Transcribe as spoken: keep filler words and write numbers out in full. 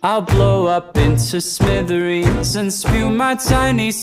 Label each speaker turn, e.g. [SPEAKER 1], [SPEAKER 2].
[SPEAKER 1] I'll blow up into smithereens and spew my tiny